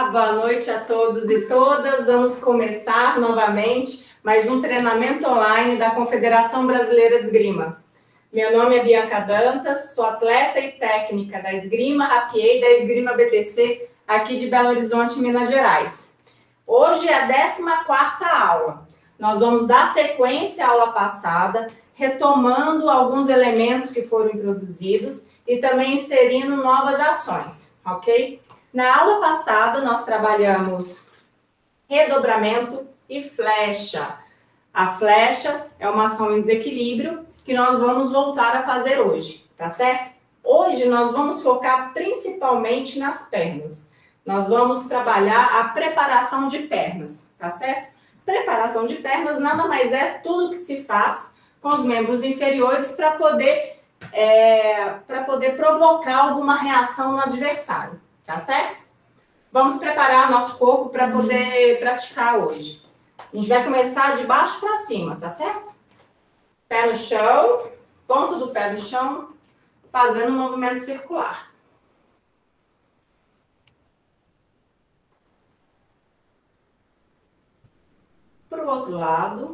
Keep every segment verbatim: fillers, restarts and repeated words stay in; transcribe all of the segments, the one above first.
Olá, boa noite a todos e todas. Vamos começar novamente mais um treinamento online da Confederação Brasileira de Esgrima. Meu nome é Bianca Dantas, sou atleta e técnica da Esgrima Rapier e da Esgrima B T C aqui de Belo Horizonte, Minas Gerais. Hoje é a décima quarta aula. Nós vamos dar sequência à aula passada, retomando alguns elementos que foram introduzidos e também inserindo novas ações, ok? Na aula passada, nós trabalhamos redobramento e flecha. A flecha é uma ação em desequilíbrio que nós vamos voltar a fazer hoje, tá certo? Hoje nós vamos focar principalmente nas pernas. Nós vamos trabalhar a preparação de pernas, tá certo? Preparação de pernas nada mais é tudo que se faz com os membros inferiores para poder, é, para poder provocar alguma reação no adversário. Tá certo? Vamos preparar nosso corpo para poder praticar hoje. A gente vai começar de baixo para cima, tá certo? Pé no chão, ponto do pé no chão, fazendo um movimento circular. Para o outro lado.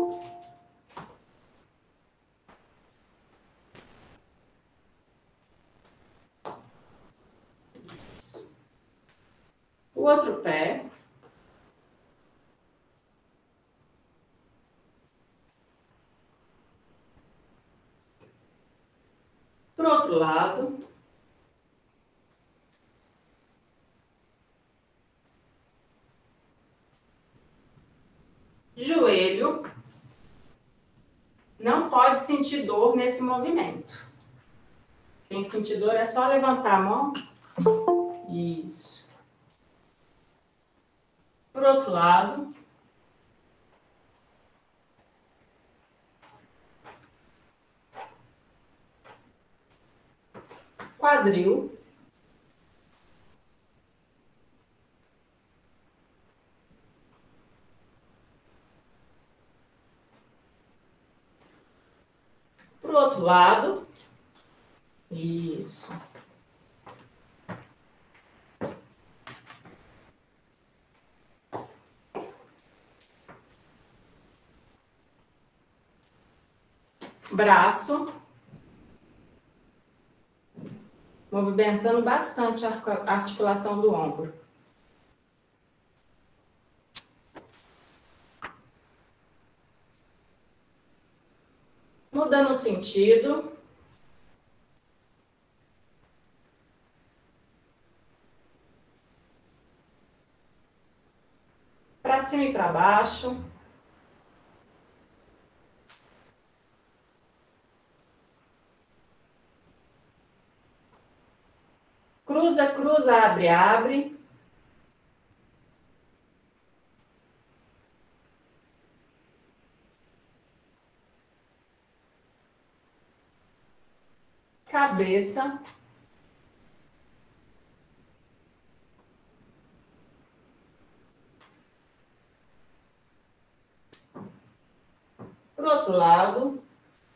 O outro pé. Para o outro lado. Joelho. Não pode sentir dor nesse movimento. Quem sentir dor é só levantar a mão. Isso. Por outro lado. Quadril. Pro outro lado. Isso. Braço. Movimentando bastante a articulação do ombro. Mudando o sentido. Para cima e para baixo. Cruza, cruza, abre, abre. Cabeça. Pro outro lado.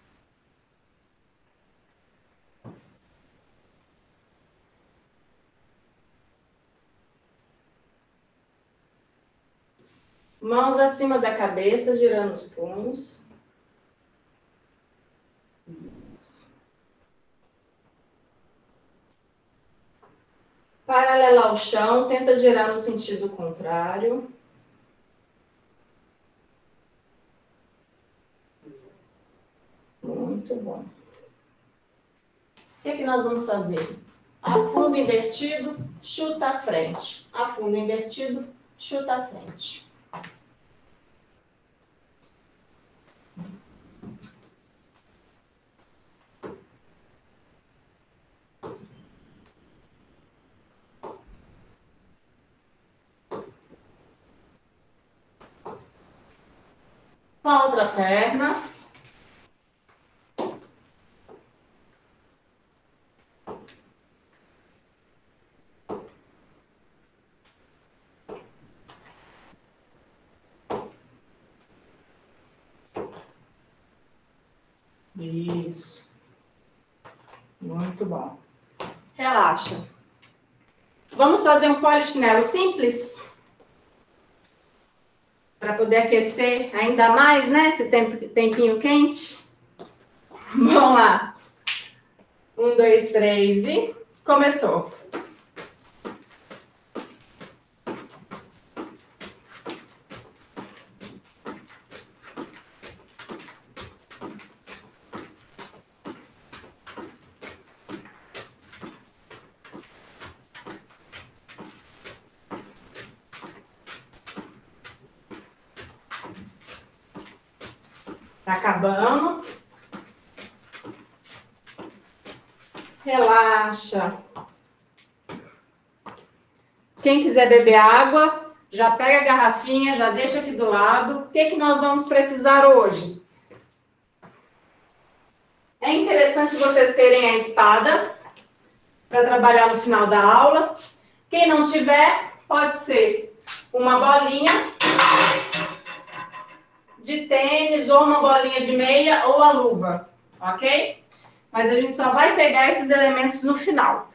Mãos acima da cabeça, girando os punhos. Isso. Paralelo ao chão, tenta girar no sentido contrário. Muito bom. O que é que nós vamos fazer? Afundo invertido, chuta à frente. Afundo invertido, chuta à frente. Com a outra perna. Isso. Muito bom. Relaxa. Vamos fazer um polichinelo simples? Para poder aquecer ainda mais, né? Esse tempo, tempinho quente. Vamos lá. Um, dois, três e começou. Tá acabando. Relaxa. Quem quiser beber água, já pega a garrafinha, já deixa aqui do lado. O que que nós vamos precisar hoje? É interessante vocês terem a espada para trabalhar no final da aula. Quem não tiver, pode ser uma bolinha de tênis, ou uma bolinha de meia, ou a luva, ok? Mas a gente só vai pegar esses elementos no final.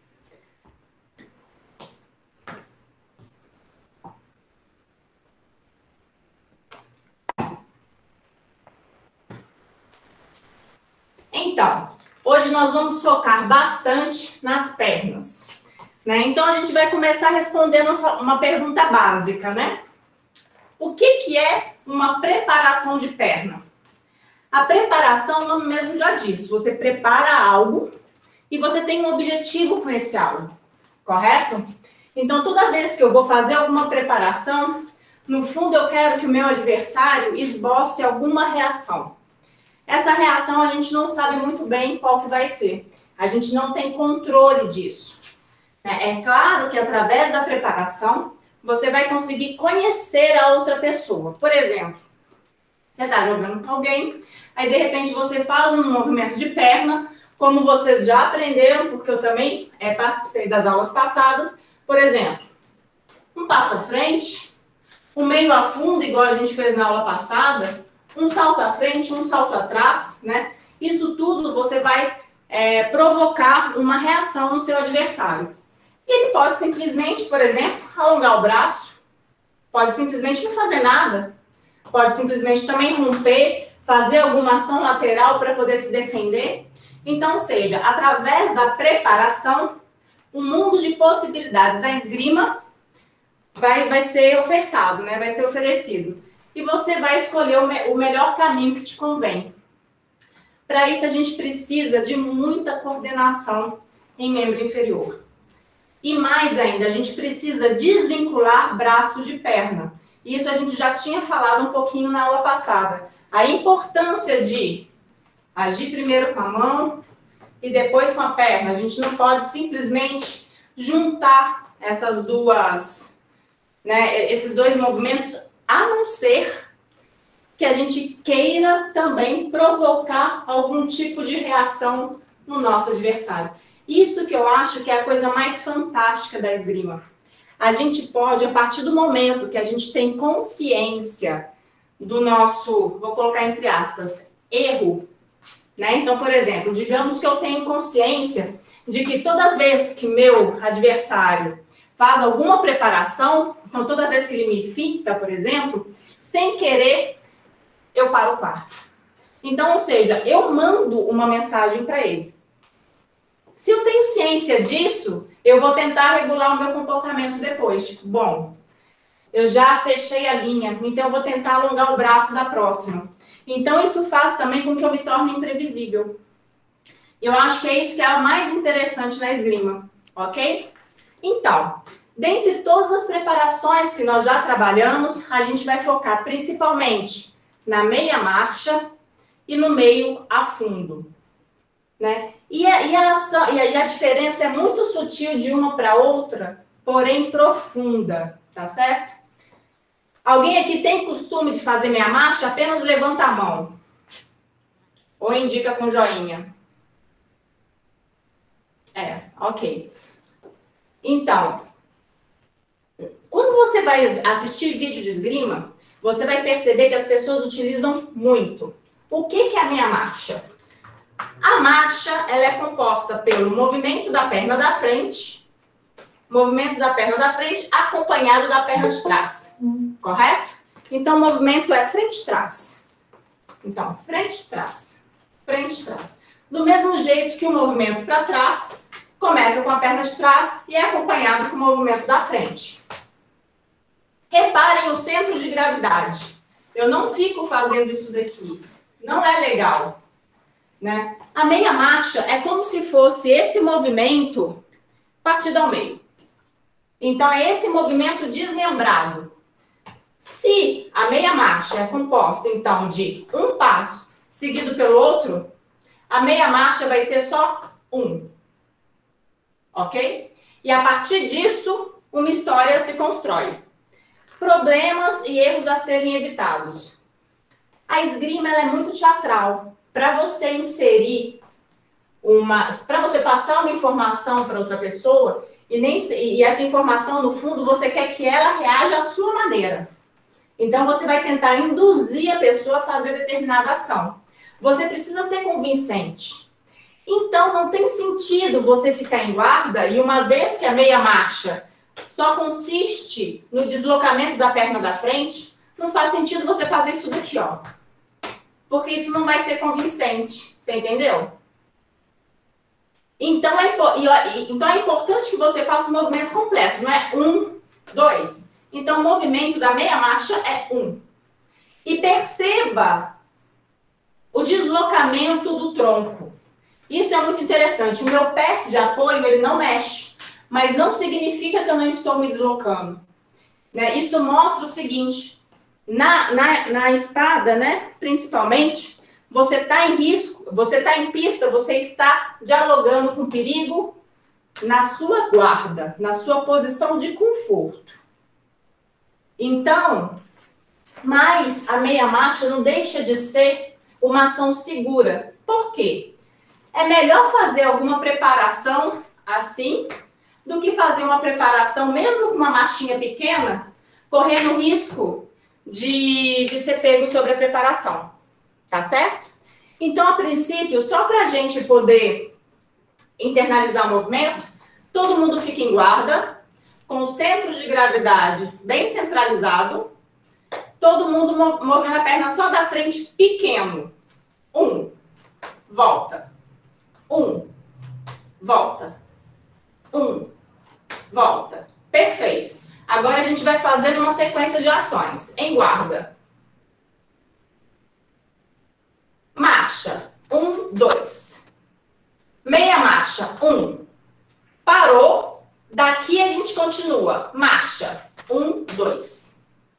Então, hoje nós vamos focar bastante nas pernas, né? Então, a gente vai começar respondendo uma pergunta básica, né? O que que é uma preparação de perna? A preparação, o nome mesmo já diz, você prepara algo e você tem um objetivo com esse algo, correto? Então, toda vez que eu vou fazer alguma preparação, no fundo eu quero que o meu adversário esboce alguma reação. Essa reação a gente não sabe muito bem qual que vai ser. A gente não tem controle disso. É claro que através da preparação, você vai conseguir conhecer a outra pessoa. Por exemplo, você está jogando com alguém, aí de repente você faz um movimento de perna, como vocês já aprenderam, porque eu também é, participei das aulas passadas. Por exemplo, um passo à frente, um meio a fundo, igual a gente fez na aula passada, um salto à frente, um salto atrás, né? Isso tudo você vai é, provocar uma reação no seu adversário. E ele pode simplesmente, por exemplo, alongar o braço, pode simplesmente não fazer nada, pode simplesmente também romper, fazer alguma ação lateral para poder se defender. Então, seja, através da preparação, o mundo de possibilidades da esgrima vai, vai ser ofertado, né? Vai ser oferecido. E você vai escolher o, me o melhor caminho que te convém. Para isso, a gente precisa de muita coordenação em membro inferior. E mais ainda, a gente precisa desvincular braço de perna. Isso a gente já tinha falado um pouquinho na aula passada. A importância de agir primeiro com a mão e depois com a perna. A gente não pode simplesmente juntar essas duas, né, esses dois movimentos, a não ser que a gente queira também provocar algum tipo de reação no nosso adversário. Isso que eu acho que é a coisa mais fantástica da esgrima. A gente pode, a partir do momento que a gente tem consciência do nosso, vou colocar entre aspas, erro, né? Então, por exemplo, digamos que eu tenho consciência de que toda vez que meu adversário faz alguma preparação, então toda vez que ele me finta, por exemplo, sem querer, eu paro o quarto. Então, ou seja, eu mando uma mensagem para ele. Se eu tenho ciência disso, eu vou tentar regular o meu comportamento depois. Tipo, bom, eu já fechei a linha, então eu vou tentar alongar o braço da próxima. Então, isso faz também com que eu me torne imprevisível. Eu acho que é isso que é o mais interessante na esgrima, ok? Então, dentre todas as preparações que nós já trabalhamos, a gente vai focar principalmente na meia marcha e no meio a fundo, né? E a, e, a ação, e, a, e a diferença é muito sutil de uma para outra, porém profunda, tá certo? Alguém aqui tem costume de fazer meia marcha? Apenas levanta a mão. Ou indica com joinha. É, ok. Então, quando você vai assistir vídeo de esgrima, você vai perceber que as pessoas utilizam muito. O que que é a meia marcha? A marcha, ela é composta pelo movimento da perna da frente, Movimento da perna da frente acompanhado da perna de trás. Correto? Então, o movimento é frente-trás. Então, frente-trás. Frente-trás. Do mesmo jeito que o movimento para trás começa com a perna de trás e é acompanhado com o movimento da frente. Reparem o centro de gravidade. Eu não fico fazendo isso daqui. Não é legal. Né? A meia marcha é como se fosse esse movimento partido ao meio. Então, é esse movimento desmembrado. Se a meia marcha é composta, então, de um passo seguido pelo outro, a meia marcha vai ser só um. Ok? E a partir disso, uma história se constrói. Problemas e erros a serem evitados. A esgrima ela é muito teatral. Para você inserir uma... Para você passar uma informação para outra pessoa, e, nem, e essa informação, no fundo, você quer que ela reaja à sua maneira. Então, você vai tentar induzir a pessoa a fazer determinada ação. Você precisa ser convincente. Então, não tem sentido você ficar em guarda e uma vez que a meia marcha só consiste no deslocamento da perna da frente, não faz sentido você fazer isso daqui, ó. Porque isso não vai ser convincente. Você entendeu? Então é, então é importante que você faça o movimento completo, não é um, dois. Então, o movimento da meia marcha é um. E perceba o deslocamento do tronco. Isso é muito interessante. O meu pé de apoio, ele não mexe. Mas não significa que eu não estou me deslocando. Né? Isso mostra o seguinte. Na, na, na espada, né, principalmente, você está em risco, você está em pista, você está dialogando com perigo na sua guarda, na sua posição de conforto. Então, mas a meia marcha não deixa de ser uma ação segura. Por quê? É melhor fazer alguma preparação assim do que fazer uma preparação, mesmo com uma marchinha pequena, correndo risco de, de ser pego sobre a preparação. Tá certo? Então, a princípio, só para a gente poder internalizar o movimento, todo mundo fica em guarda, com o centro de gravidade bem centralizado, todo mundo movendo a perna só da frente pequeno. Um, volta. Um, volta. Um, volta. Perfeito. Agora a gente vai fazendo uma sequência de ações. Em guarda. Marcha. Um, dois. Meia marcha. Um. Parou. Daqui a gente continua. Marcha. Um, dois.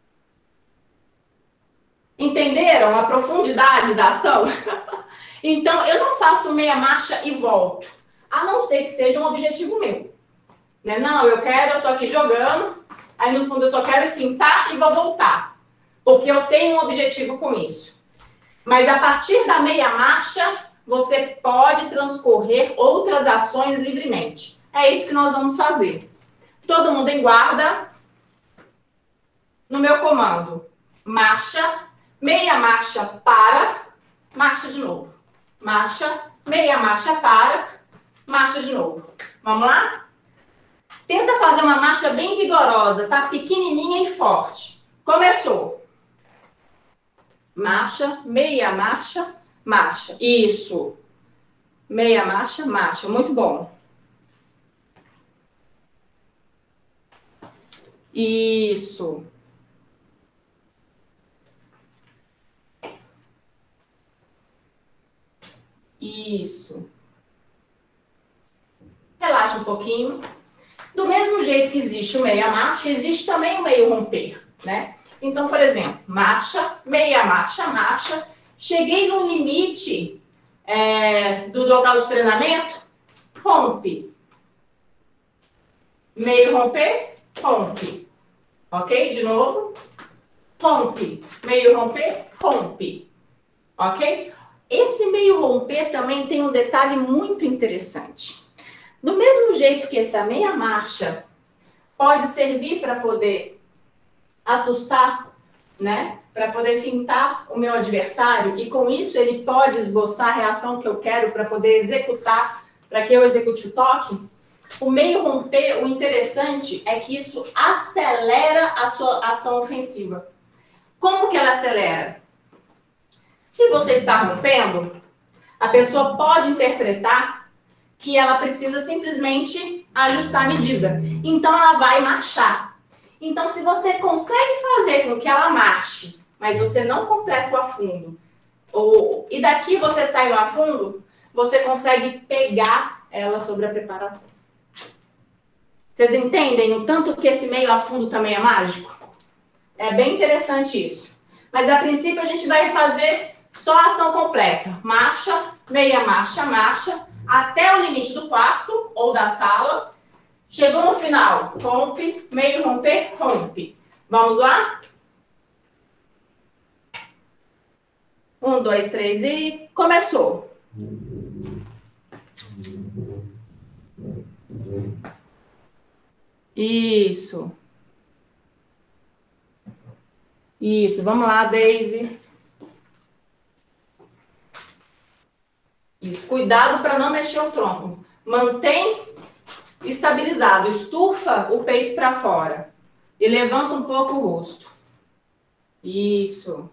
Entenderam a profundidade da ação? Então, eu não faço meia marcha e volto. A não ser que seja um objetivo meu. Né? Não, eu quero, eu tô aqui jogando, aí no fundo eu só quero fintar e vou voltar. Porque eu tenho um objetivo com isso. Mas a partir da meia marcha, você pode transcorrer outras ações livremente. É isso que nós vamos fazer. Todo mundo em guarda. No meu comando, marcha, meia marcha para, marcha de novo. Marcha, meia marcha para, marcha de novo. Vamos lá? Tenta fazer uma marcha bem vigorosa, tá? Pequenininha e forte. Começou. Marcha, meia marcha, marcha. Isso. Meia marcha, marcha. Muito bom. Isso. Isso. Relaxa um pouquinho. Do mesmo jeito que existe o meia marcha, existe também o meio romper, né? Então, por exemplo, marcha, meia marcha, marcha. Cheguei no limite é, do local de treinamento, rompe. Meio romper, rompe. Ok? De novo. Rompe. Meio romper, rompe. Ok? Esse meio romper também tem um detalhe muito interessante. Do mesmo jeito que essa meia marcha pode servir para poder assustar, né? Para poder fintar o meu adversário e com isso ele pode esboçar a reação que eu quero para poder executar, para que eu execute o toque. O meio romper, o interessante é que isso acelera a sua ação ofensiva. Como que ela acelera? Se você está rompendo, a pessoa pode interpretar que ela precisa simplesmente ajustar a medida. Então, ela vai marchar. Então, se você consegue fazer com que ela marche, mas você não completa o afundo, ou, e daqui você sai no afundo, você consegue pegar ela sobre a preparação. Vocês entendem o tanto que esse meio afundo também é mágico? É bem interessante isso. Mas, a princípio, a gente vai fazer só a ação completa. Marcha, meia marcha, marcha, até o limite do quarto ou da sala. Chegou no final, rompe, meio romper, rompe. Vamos lá? Um, dois, três e começou. Isso. Isso, vamos lá, Daisy. Isso, cuidado para não mexer o tronco. Mantém estabilizado, estufa o peito para fora e levanta um pouco o rosto. Isso.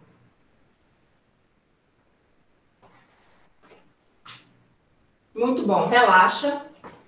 Muito bom, relaxa.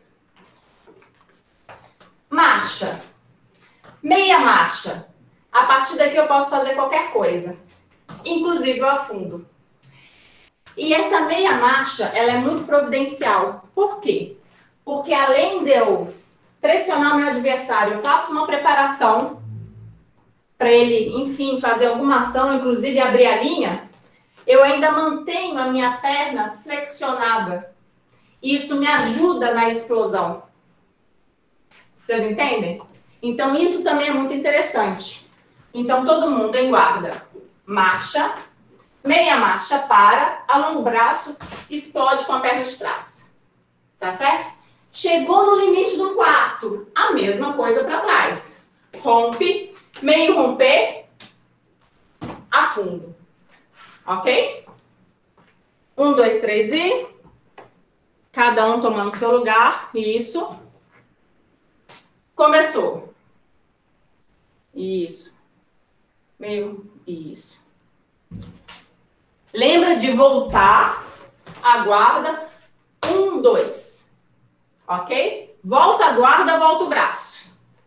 Marcha. Meia marcha. A partir daqui eu posso fazer qualquer coisa, inclusive o afundo. E essa meia marcha, ela é muito providencial. Por quê? Porque além de eu pressionar o meu adversário, eu faço uma preparação para ele, enfim, fazer alguma ação, inclusive abrir a linha, eu ainda mantenho a minha perna flexionada. Isso me ajuda na explosão. Vocês entendem? Então, isso também é muito interessante. Então, todo mundo em guarda. Marcha, meia marcha, para, alonga o braço, explode com a perna de trás. Tá certo? Chegou no limite do quarto, a mesma coisa para trás. Rompe, meio romper, afundo. Ok? Um, dois, três e... Cada um tomando seu lugar. Isso. Começou. Isso. Meio, isso. Lembra de voltar a guarda. Um, dois. Ok? Volta a guarda, volta o braço.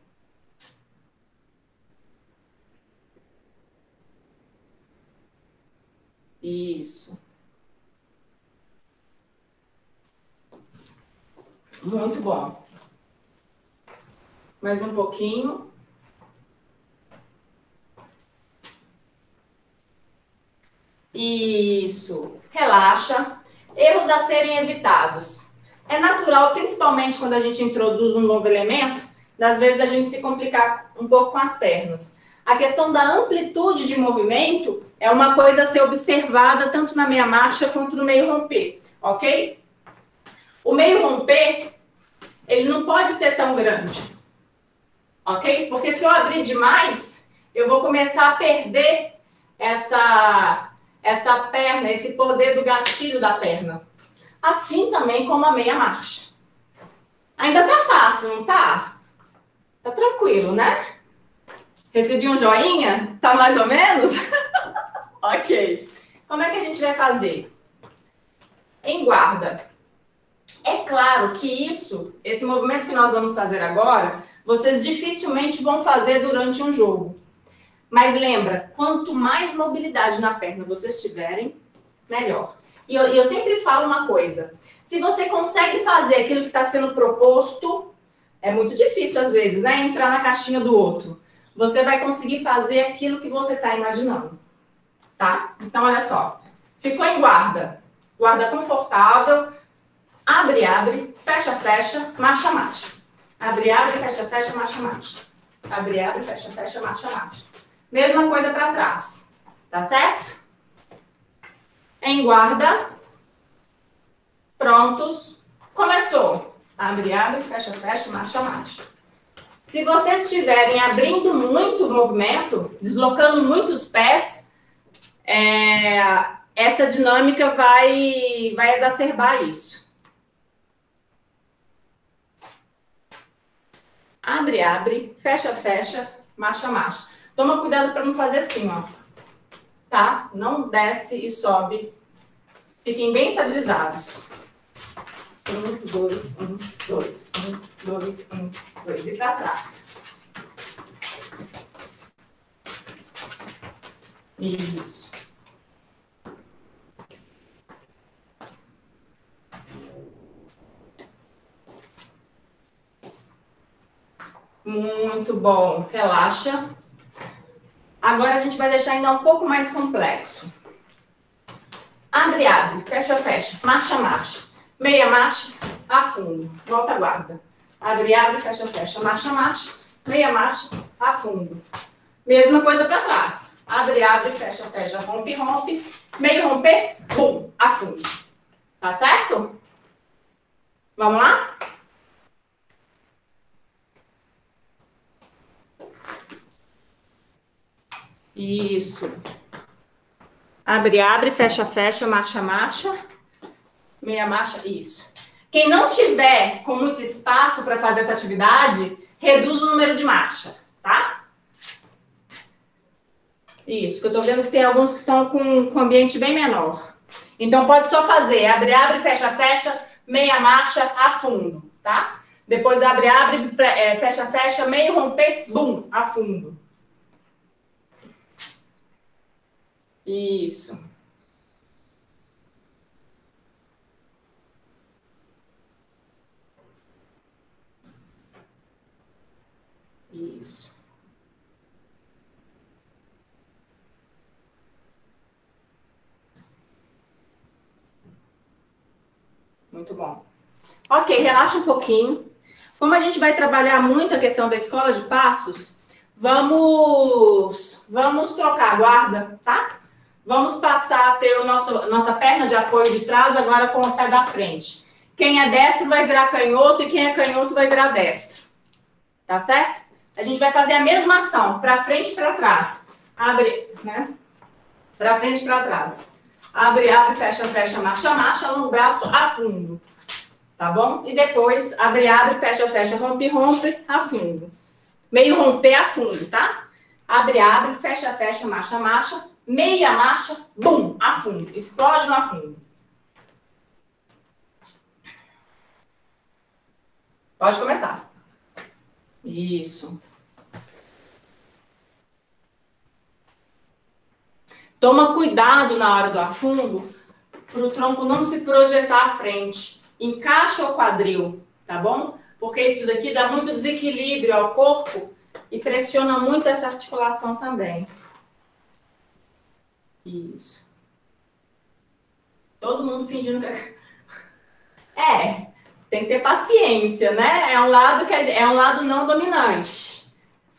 Isso. Muito bom. Mais um pouquinho. Isso. Relaxa. Erros a serem evitados. É natural, principalmente quando a gente introduz um novo elemento, das vezes a gente se complicar um pouco com as pernas. A questão da amplitude de movimento é uma coisa a ser observada tanto na meia marcha quanto no meio romper, ok? O meio romper, ele não pode ser tão grande, ok? Porque se eu abrir demais, eu vou começar a perder essa... essa perna, esse poder do gatilho da perna. Assim também como a meia marcha. Ainda tá fácil, não tá? Tá tranquilo, né? Recebi um joinha? Tá mais ou menos? Ok. Como é que a gente vai fazer? Em guarda. É claro que isso, esse movimento que nós vamos fazer agora, vocês dificilmente vão fazer durante um jogo. Mas lembra, quanto mais mobilidade na perna vocês tiverem, melhor. E eu, eu sempre falo uma coisa, se você consegue fazer aquilo que está sendo proposto, é muito difícil às vezes, né? Entrar na caixinha do outro. Você vai conseguir fazer aquilo que você está imaginando, tá? Então, olha só, ficou em guarda, guarda confortável, abre, abre, fecha, fecha, marcha, marcha. Abre, abre, fecha, fecha, marcha, marcha. Abre, abre, fecha, fecha, marcha, marcha. Mesma coisa para trás, tá certo? Em guarda, prontos, começou. Abre, abre, fecha, fecha, marcha, marcha. Se vocês estiverem abrindo muito o movimento, deslocando muitos pés, é, essa dinâmica vai, vai exacerbar isso. Abre, abre, fecha, fecha, marcha, marcha. Toma cuidado para não fazer assim, ó. Tá? Não desce e sobe. Fiquem bem estabilizados. Um, dois, um, dois, um, dois, um, dois. E para trás. Isso. Muito bom. Relaxa. Agora a gente vai deixar ainda um pouco mais complexo. Abre, abre, fecha, fecha, marcha, marcha. Meia marcha, afundo, volta a guarda. Abre, abre, fecha, fecha, marcha, marcha. Meia marcha, afundo. Mesma coisa para trás. Abre, abre, fecha, fecha, rompe, rompe. Meio romper, bum, afundo. Tá certo? Vamos lá? Isso. Abre, abre, fecha, fecha, marcha, marcha. Meia marcha, isso. Quem não tiver com muito espaço para fazer essa atividade, reduz o número de marcha, tá? Isso, que eu tô vendo que tem alguns que estão com, com ambiente bem menor. Então, pode só fazer abre, abre, fecha, fecha, meia marcha, afundo, tá? Depois abre, abre, fecha, fecha, meio romper, bum, afundo. Isso. Isso. Muito bom. Ok, relaxa um pouquinho. Como a gente vai trabalhar muito a questão da escola de passos, vamos, vamos trocar a guarda, tá? Vamos passar a ter o nosso, nossa perna de apoio de trás agora com o pé da frente. Quem é destro vai virar canhoto e quem é canhoto vai virar destro. Tá certo? A gente vai fazer a mesma ação, para frente e para trás. Abre, né? Para frente e para trás. Abre, abre, fecha, fecha, marcha, marcha, no braço, afundo. Tá bom? E depois, abre, abre, fecha, fecha, rompe, rompe, afundo. Meio romper, afundo, tá? Abre, abre, fecha, fecha, marcha, marcha. Meia marcha, bum, afundo. Explode no afundo. Pode começar. Isso. Toma cuidado na hora do afundo para o tronco não se projetar à frente. Encaixa o quadril, tá bom? Porque isso daqui dá muito desequilíbrio ao corpo e pressiona muito essa articulação também. Isso. Todo mundo fingindo que... É, tem que ter paciência, né? É um lado, que é um lado não dominante.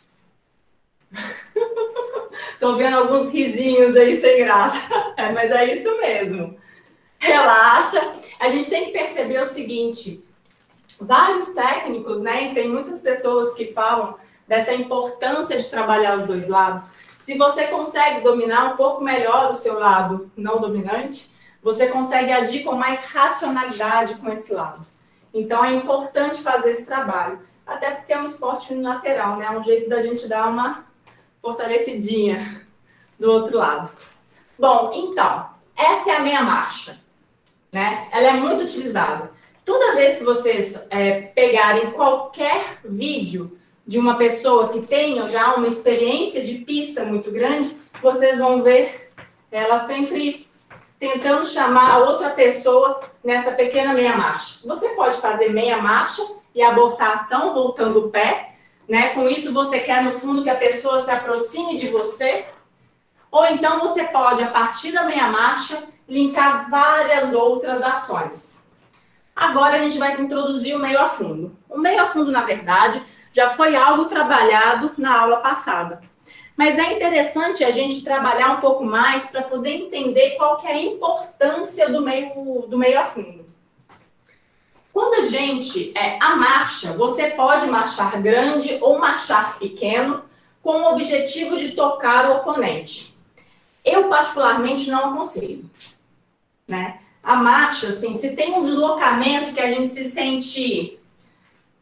Tô vendo alguns risinhos aí sem graça. É, mas é isso mesmo. Relaxa. A gente tem que perceber o seguinte. Vários técnicos, né? E tem muitas pessoas que falam dessa importância de trabalhar os dois lados. Se você consegue dominar um pouco melhor o seu lado não dominante, você consegue agir com mais racionalidade com esse lado. Então, é importante fazer esse trabalho. Até porque é um esporte unilateral, né? É um jeito da gente dar uma fortalecidinha do outro lado. Bom, então, essa é a meia marcha, né? Ela é muito utilizada. Toda vez que vocês é, pegarem qualquer vídeo de uma pessoa que tenha já uma experiência de pista muito grande, vocês vão ver ela sempre tentando chamar a outra pessoa nessa pequena meia marcha. Você pode fazer meia marcha e abortar a ação voltando o pé, né? Com isso você quer no fundo que a pessoa se aproxime de você, ou então você pode, a partir da meia marcha, linkar várias outras ações. Agora a gente vai introduzir o meio a fundo. O meio a fundo, na verdade, já foi algo trabalhado na aula passada. Mas é interessante a gente trabalhar um pouco mais para poder entender qual que é a importância do meio, do meio a fundo. Quando a gente é, a marcha, você pode marchar grande ou marchar pequeno com o objetivo de tocar o oponente. Eu, particularmente, não aconselho, né? A marcha, assim, se tem um deslocamento que a gente se sente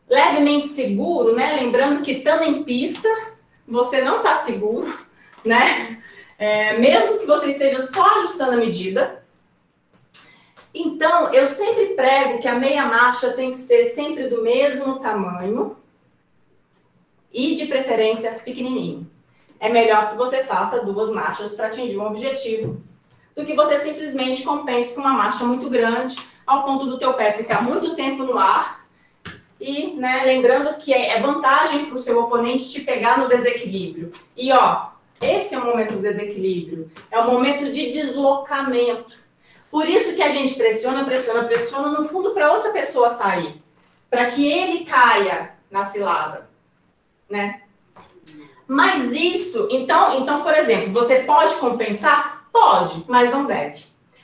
levemente seguro, né? Lembrando que estando em pista, você não está seguro, né? É, mesmo que você esteja só ajustando a medida. Então, eu sempre prego que a meia marcha tem que ser sempre do mesmo tamanho e, de preferência, pequenininho. É melhor que você faça duas marchas para atingir um objetivo do que você simplesmente compense com uma marcha muito grande, ao ponto do teu pé ficar muito tempo no ar. E, né, lembrando que é vantagem para o seu oponente te pegar no desequilíbrio. E, ó, esse é o momento do desequilíbrio. É o momento de deslocamento. Por isso que a gente pressiona, pressiona, pressiona no fundo para outra pessoa sair. Para que ele caia na cilada, né? Mas isso, então, então, por exemplo, você pode compensar? Pode, mas não deve.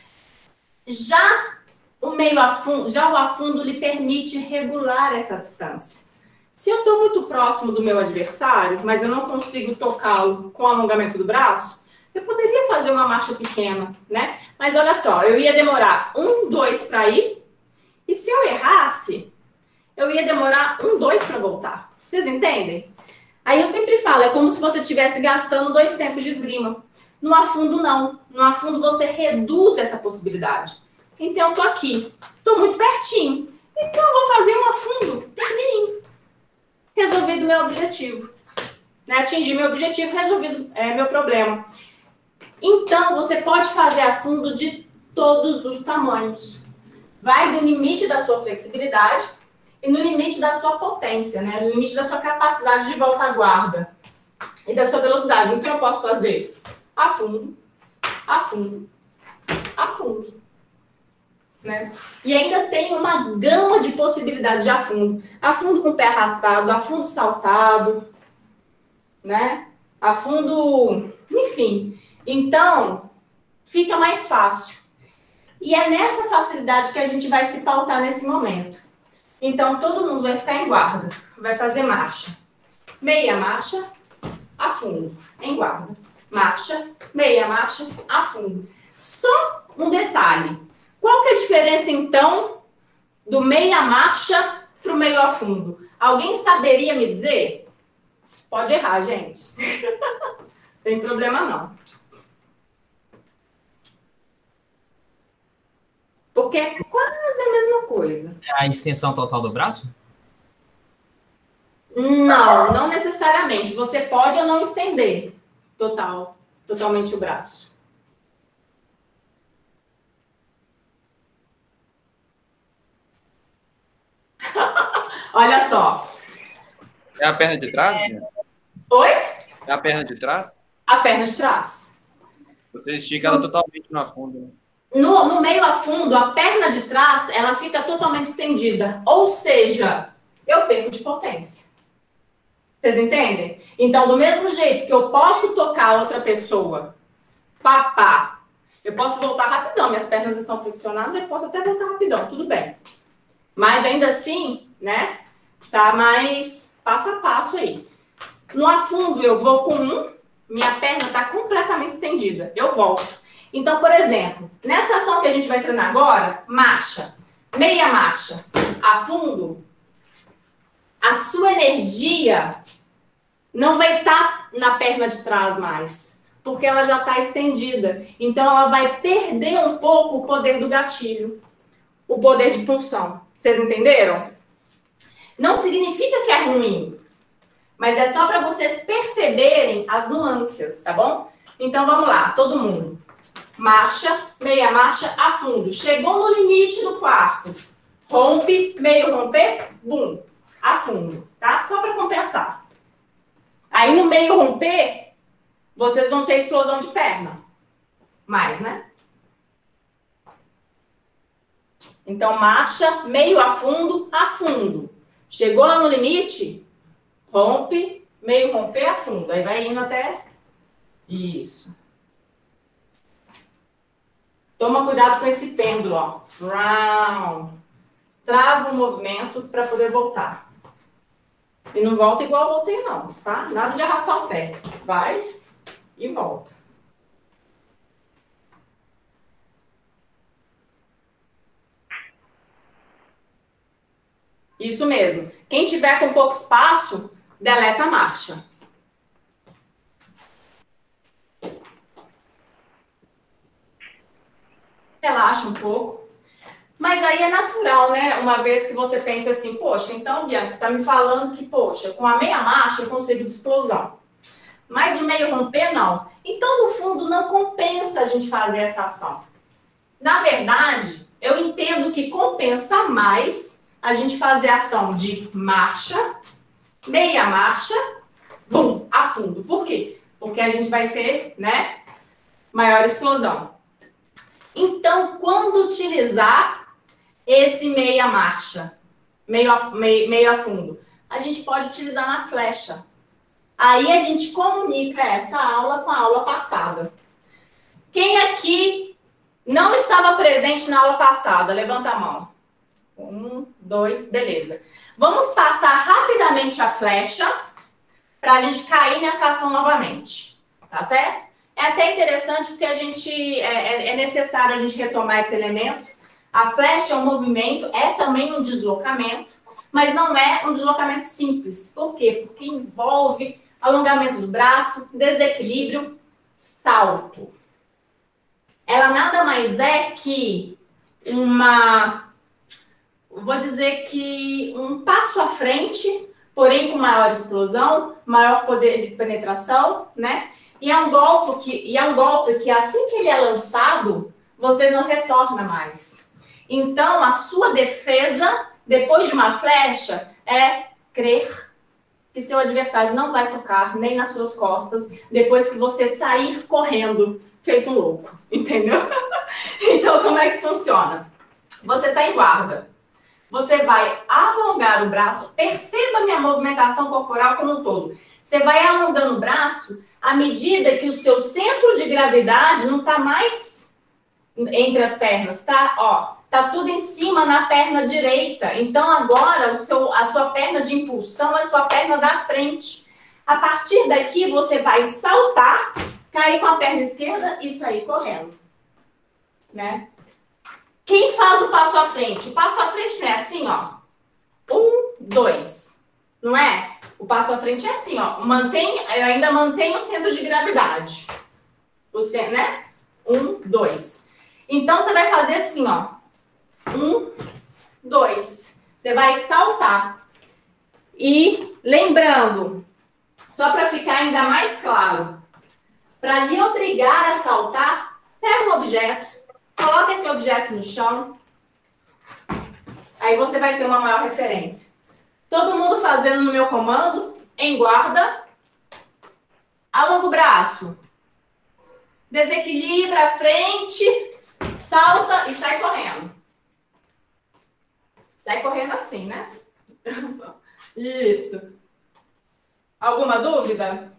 Já o meio afundo, já o afundo lhe permite regular essa distância. Se eu estou muito próximo do meu adversário, mas eu não consigo tocá-lo com o alongamento do braço, eu poderia fazer uma marcha pequena, né? Mas olha só, eu ia demorar um, dois para ir, e se eu errasse, eu ia demorar um, dois para voltar. Vocês entendem? Aí eu sempre falo, é como se você estivesse gastando dois tempos de esgrima. No afundo, não. No afundo, você reduz essa possibilidade. Então, eu tô aqui, tô muito pertinho. Então, eu vou fazer um afundo pequenininho. Resolvido meu objetivo. Né? Atingir meu objetivo, resolvido é, meu problema. Então, você pode fazer afundo de todos os tamanhos. Vai do limite da sua flexibilidade e no limite da sua potência, né? No limite da sua capacidade de volta à guarda e da sua velocidade. Então, eu posso fazer afundo, afundo, afundo. Né? E ainda tem uma gama de possibilidades de afundo. Afundo com o pé arrastado, afundo saltado, né? Afundo, enfim. Então, fica mais fácil. E é nessa facilidade que a gente vai se pautar nesse momento. Então, todo mundo vai ficar em guarda, vai fazer marcha. Meia marcha, afundo, em guarda. Marcha, meia marcha, afundo. Só um detalhe. Qual que é a diferença, então, do meia marcha para o meio afundo? Alguém saberia me dizer? Pode errar, gente. Não tem problema, não. Porque é quase a mesma coisa. É a extensão total do braço? Não, não necessariamente. Você pode ou não estender total, totalmente o braço. Olha só. É a perna de trás? É... Né? Oi? É a perna de trás? A perna de trás. Você estica ela totalmente no afundo, né? No, no meio a fundo, a perna de trás, ela fica totalmente estendida. Ou seja, eu perco de potência. Vocês entendem? Então, do mesmo jeito que eu posso tocar outra pessoa, papá, eu posso voltar rapidão, minhas pernas estão flexionadas, eu posso até voltar rapidão, tudo bem. Mas ainda assim, né, tá mais passo a passo aí. No afundo, eu vou com um, minha perna tá completamente estendida, eu volto. Então, por exemplo, nessa ação que a gente vai treinar agora, marcha, meia marcha, afundo, a sua energia não vai estar na perna de trás mais, porque ela já está estendida. Então, ela vai perder um pouco o poder do gatilho, o poder de punção. Vocês entenderam? Não significa que é ruim, mas é só para vocês perceberem as nuances, tá bom? Então, vamos lá, todo mundo. Marcha, meia marcha, afundo. Chegou no limite do quarto. Rompe, meio romper, bum, afundo, tá? Só para compensar. Aí no meio romper, vocês vão ter explosão de perna. Mais, né? Então, marcha, meio afundo, afundo. Chegou lá no limite, rompe, meio romper, afundo. Aí vai indo até... Isso. Toma cuidado com esse pêndulo, ó. Round. Trava o movimento para poder voltar. E não volta igual eu voltei, não, tá? Nada de arrastar o pé. Vai e volta. Isso mesmo. Quem tiver com pouco espaço, deleta a marcha. Relaxa um pouco. Mas aí é natural, né? Uma vez que você pensa assim, poxa, então, Bianca, você está me falando que, poxa, com a meia marcha eu consigo de explosão. Mas o meio romper, não. Então, no fundo, não compensa a gente fazer essa ação. Na verdade, eu entendo que compensa mais a gente fazer a ação de marcha, meia marcha, bum, a fundo. Por quê? Porque a gente vai ter, né, maior explosão. Então, quando utilizar esse meia marcha, meio a, meio, meio a fundo, a gente pode utilizar na flecha. Aí a gente comunica essa aula com a aula passada. Quem aqui não estava presente na aula passada? Levanta a mão. Um, dois, beleza. Vamos passar rapidamente a flecha para a gente cair nessa ação novamente. Tá certo? É até interessante porque a gente, é, é necessário a gente retomar esse elemento. A flecha é um movimento, é também um deslocamento, mas não é um deslocamento simples. Por quê? Porque envolve alongamento do braço, desequilíbrio, salto. Ela nada mais é que uma, vou dizer que um passo à frente, porém com maior explosão, maior poder de penetração, né? E é um golpe que, e é um golpe que assim que ele é lançado, você não retorna mais. Então, a sua defesa, depois de uma flecha, é crer que seu adversário não vai tocar nem nas suas costas depois que você sair correndo, feito um louco, entendeu? Então, como é que funciona? Você está em guarda. Você vai alongar o braço, perceba a minha movimentação corporal como um todo. Você vai alongando o braço à medida que o seu centro de gravidade não está mais entre as pernas, tá? Ó, tá tudo em cima na perna direita. Então, agora, o seu, a sua perna de impulsão é a sua perna da frente. A partir daqui, você vai saltar, cair com a perna esquerda e sair correndo. Né? Quem faz o passo à frente? O passo à frente não é assim, ó. Um, dois. Não é? O passo à frente é assim, ó. Mantém, eu ainda mantenho o centro de gravidade. O centro, né? Um, dois. Então, você vai fazer assim, ó. Um, dois. Você vai saltar. E, lembrando, só para ficar ainda mais claro, para lhe obrigar a saltar, pega um objeto, coloca esse objeto no chão. Aí você vai ter uma maior referência. Todo mundo fazendo no meu comando, em guarda. Alonga o braço. Desequilibra a frente. Salta e sai correndo. Sai correndo assim, né? Isso. Alguma dúvida?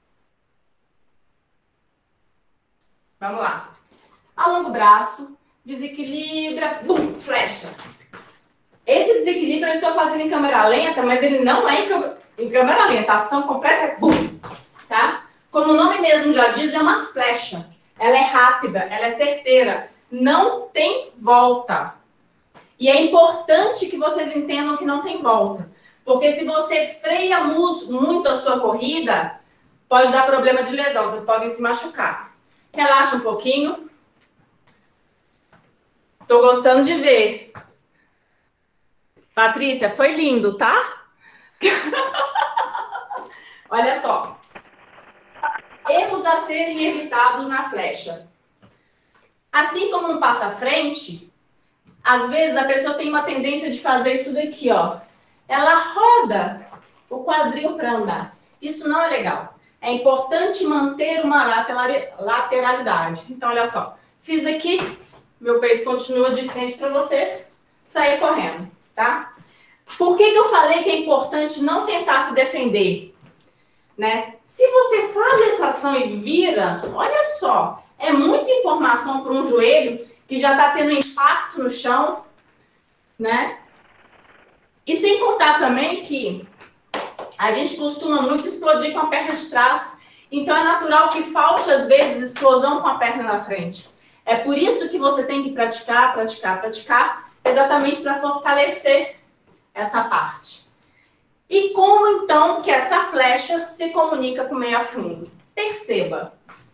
Vamos lá. Alonga o braço, desequilibra, bum, flecha. Esse desequilíbrio eu estou fazendo em câmera lenta, mas ele não é em câmera lenta. A ação completa é bum, tá? Como o nome mesmo já diz, é uma flecha. Ela é rápida, ela é certeira. Não tem volta. E é importante que vocês entendam que não tem volta. Porque se você freia muito a sua corrida, pode dar problema de lesão. Vocês podem se machucar. Relaxa um pouquinho. Tô gostando de ver. Patrícia, foi lindo, tá? Olha só. Erros a serem evitados na flecha. Assim como um passo à frente, às vezes a pessoa tem uma tendência de fazer isso daqui, ó. Ela roda o quadril para andar. Isso não é legal. É importante manter uma lateralidade. Então, olha só. Fiz aqui, meu peito continua de frente para vocês, sair correndo, tá? Por que que eu falei que é importante não tentar se defender? Né? Se você faz essa ação e vira, olha só, é muita informação para um joelho que já está tendo impacto no chão, né? E sem contar também que a gente costuma muito explodir com a perna de trás. Então, é natural que falte, às vezes, explosão com a perna na frente. É por isso que você tem que praticar, praticar, praticar, exatamente para fortalecer essa parte. E como, então, que essa flecha se comunica com o meio a fundo? Perceba.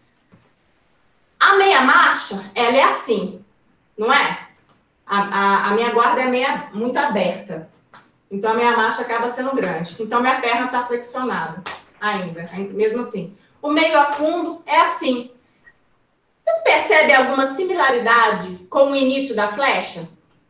A meia marcha, ela é assim, não é? A, a, a minha guarda é meia, muito aberta. Então, a minha marcha acaba sendo grande. Então, minha perna está flexionada ainda, mesmo assim. O meio a fundo é assim. Vocês percebem alguma similaridade com o início da flecha?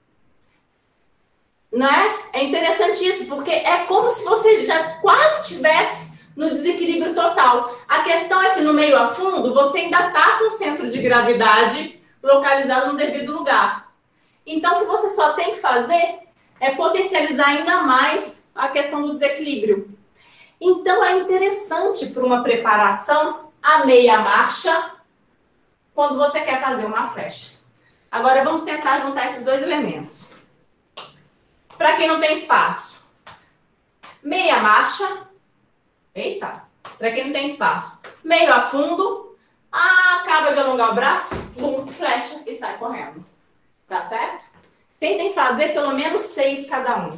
Não é? É interessante isso, porque é como se você já quase tivesse no desequilíbrio total. A questão é que no meio a fundo, você ainda está com o centro de gravidade localizado no devido lugar. Então, o que você só tem que fazer é potencializar ainda mais a questão do desequilíbrio. Então, é interessante para uma preparação a meia marcha quando você quer fazer uma flecha. Agora, vamos tentar juntar esses dois elementos. Para quem não tem espaço, meia marcha. Eita, para quem não tem espaço, meio a fundo, ah, acaba de alongar o braço, bum, flecha e sai correndo. Tá certo? Tentem fazer pelo menos seis cada um.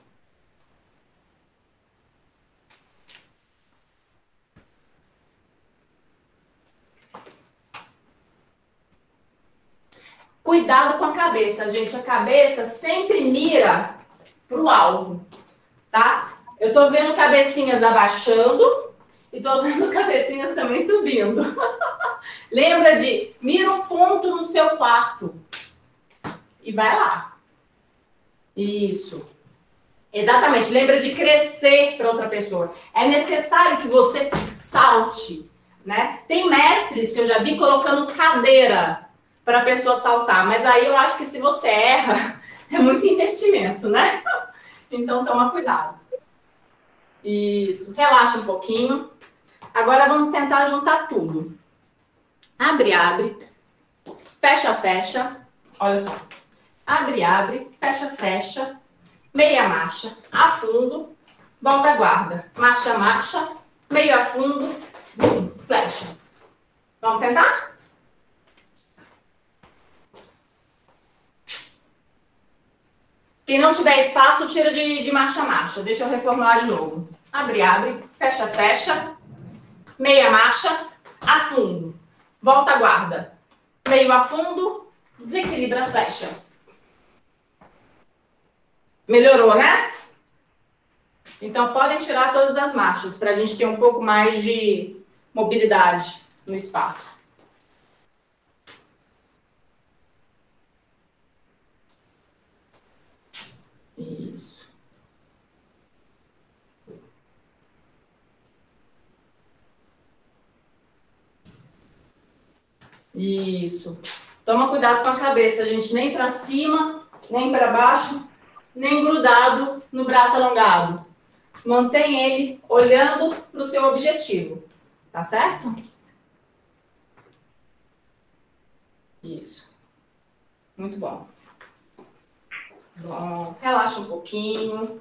Cuidado com a cabeça, gente. A cabeça sempre mira para o alvo, tá? Eu tô vendo cabecinhas abaixando e tô vendo cabecinhas também subindo. Lembra de mira um ponto no seu quarto e vai lá. Isso. Exatamente. Lembra de crescer para outra pessoa. É necessário que você salte, né? Tem mestres que eu já vi colocando cadeira para a pessoa saltar, mas aí eu acho que se você erra, é muito investimento, né? Então toma cuidado. Isso, relaxa um pouquinho. Agora vamos tentar juntar tudo. Abre, abre, fecha, fecha. Olha só. Abre, abre, fecha, fecha. Meia marcha, afundo, volta, guarda. Marcha, marcha, meio afundo, bum, flecha. Vamos tentar? Quem não tiver espaço, tira de, de marcha, marcha. Deixa eu reformular de novo. Abre, abre, fecha, fecha. Meia marcha, afundo. Volta, guarda. Meio afundo, desequilibra a flecha. Melhorou, né? Então, podem tirar todas as marchas para a gente ter um pouco mais de mobilidade no espaço. Isso. Isso. Toma cuidado com a cabeça, gente. Nem para cima, nem para baixo, nem grudado no braço alongado. Mantém ele olhando para o seu objetivo. Tá certo? Isso. Muito bom. Bom, relaxa um pouquinho.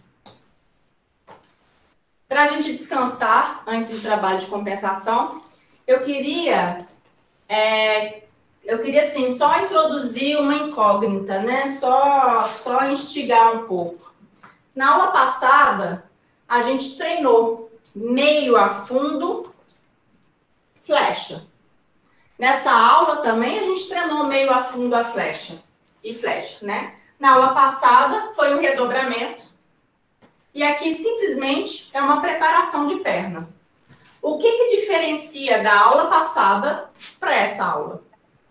Para a gente descansar antes do trabalho de compensação, eu queria, é, eu queria assim, só introduzir uma incógnita, né? Só, só instigar um pouco. Na aula passada, a gente treinou meio a fundo, flecha. Nessa aula também a gente treinou meio a fundo a flecha e flecha, né? Na aula passada foi um redobramento e aqui simplesmente é uma preparação de perna. O que que diferencia da aula passada para essa aula?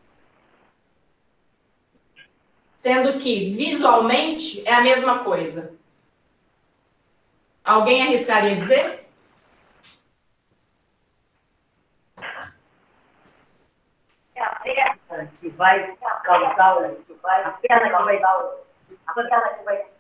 Sendo que visualmente é a mesma coisa. Alguém arriscaria dizer? É a perna que vai causar, que vai, a perna que vai dar, a perna que vai...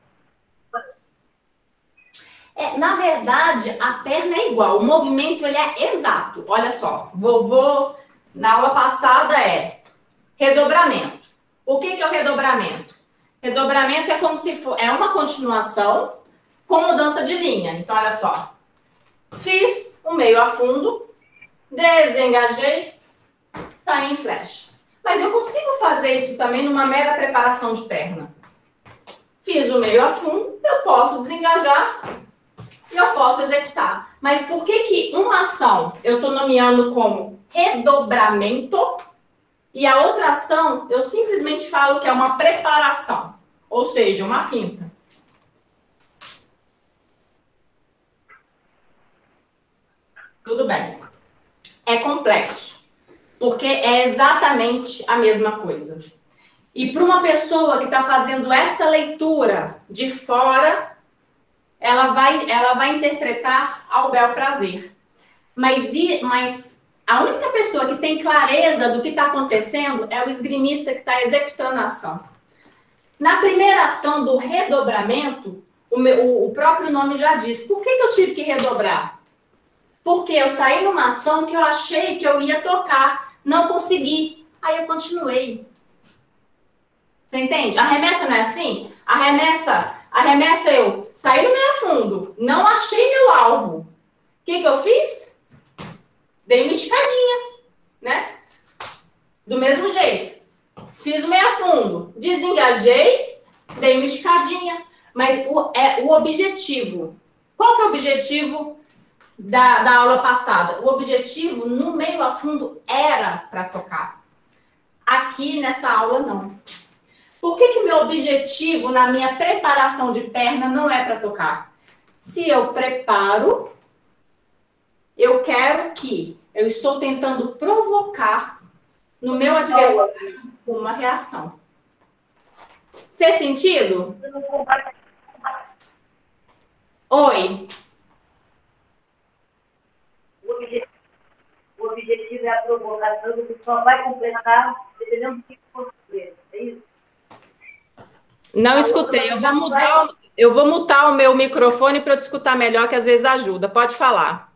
É, na verdade, a perna é igual, o movimento ele é exato. Olha só, vou, vou na aula passada é redobramento. O que que é o redobramento? Redobramento é como se for, é uma continuação com mudança de linha. Então, olha só, fiz o meio a fundo, desengajei, saí em flecha. Mas eu consigo fazer isso também numa mera preparação de perna. Fiz o meio a fundo, eu posso desengajar e eu posso executar. Mas por que que uma ação eu estou nomeando como redobramento e a outra ação eu simplesmente falo que é uma preparação, ou seja, uma finta? Tudo bem. É complexo, porque é exatamente a mesma coisa. E para uma pessoa que está fazendo essa leitura de fora, ela vai, ela vai interpretar ao bel prazer. Mas, mas a única pessoa que tem clareza do que está acontecendo é o esgrimista que está executando a ação. Na primeira ação do redobramento, o, meu, o próprio nome já diz. Por que que eu tive que redobrar? Porque eu saí numa ação que eu achei que eu ia tocar, não consegui. Aí eu continuei. Você entende? A remessa não é assim? A remessa, a remessa eu saí no meio fundo, não achei meu alvo. O que que eu fiz? Dei uma esticadinha, né? Do mesmo jeito. Fiz o meio fundo, desengajei, dei uma esticadinha. Mas o, é, o objetivo, qual que é o objetivo da, da aula passada? O objetivo no meio a fundo era para tocar. Aqui nessa aula não. Por que que meu objetivo na minha preparação de perna não é para tocar? Se eu preparo, eu quero que eu estou tentando provocar no meu adversário uma reação. Fez sentido? Oi. O objetivo, o objetivo é a provocação que só vai completar dependendo do que for fazer. É isso? Não escutei. Eu vou mudar, eu vou mutar o meu microfone para eu te escutar melhor, que às vezes ajuda. Pode falar.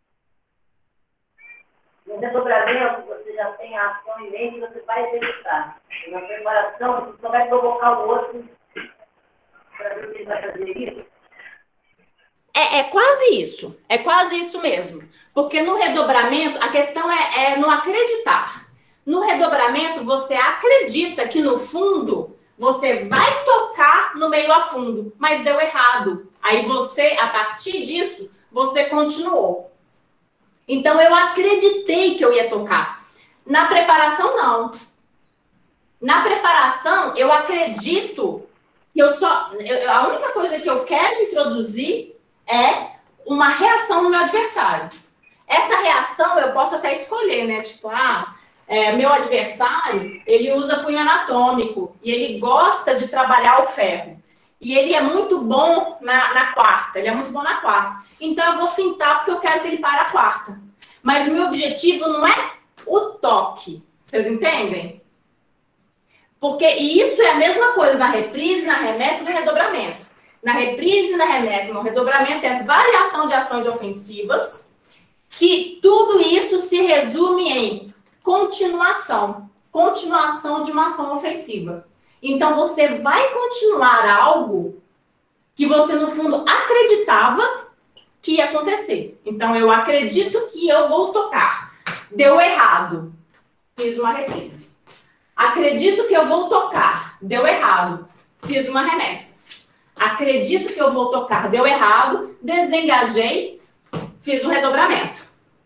No redobramento, você já tem a ação em mente, você vai executar. Na preparação, você só vai provocar o outro para ver se ele vai fazer isso. É, é quase isso. É quase isso mesmo. Porque no redobramento, a questão é, é no acreditar. No redobramento, você acredita que, no fundo, você vai tocar no meio a fundo, mas deu errado. Aí você, a partir disso, você continuou. Então, eu acreditei que eu ia tocar. Na preparação, não. Na preparação, eu acredito que eu só... Eu, a única coisa que eu quero introduzir é uma reação no meu adversário. Essa reação eu posso até escolher, né? Tipo, ah, é, meu adversário, ele usa punho anatômico e ele gosta de trabalhar o ferro. E ele é muito bom na, na quarta, ele é muito bom na quarta. Então eu vou fintar porque eu quero que ele pare a quarta. Mas o meu objetivo não é o toque. Vocês entendem? Porque e isso é a mesma coisa na reprise, na remessa e no redobramento. Na reprise, na remessa e no redobramento é variação de ações ofensivas, que tudo isso se resume em continuação. Continuação de uma ação ofensiva. Então, você vai continuar algo que você, no fundo, acreditava que ia acontecer. Então, eu acredito que eu vou tocar. Deu errado. Fiz uma reprise. Acredito que eu vou tocar. Deu errado. Fiz uma remessa. Acredito que eu vou tocar. Deu errado. Desengajei. Fiz um redobramento.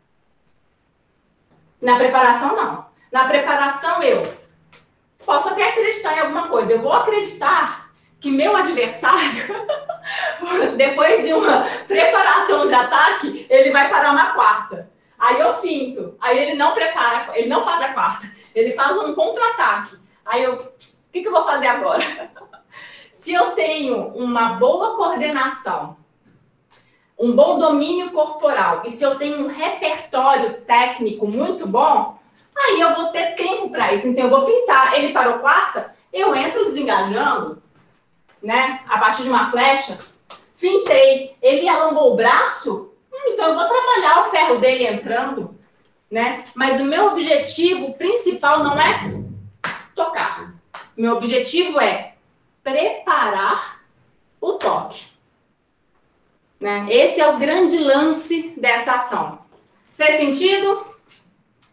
Na preparação, não. Na preparação, eu posso até acreditar em alguma coisa. Eu vou acreditar que meu adversário, depois de uma preparação de ataque, ele vai parar uma quarta. Aí eu finto. Aí ele não prepara, ele não faz a quarta. Ele faz um contra-ataque. Aí eu, o que, que eu vou fazer agora? Se eu tenho uma boa coordenação, um bom domínio corporal, e se eu tenho um repertório técnico muito bom, aí eu vou ter tempo para isso. Então, eu vou fintar. Ele parou quarta, eu entro desengajando, né? A partir de uma flecha. Fintei. Ele alongou o braço, hum, então eu vou trabalhar o ferro dele entrando, né? Mas o meu objetivo principal não é tocar. Meu objetivo é preparar o toque. Né? Esse é o grande lance dessa ação. Fez sentido?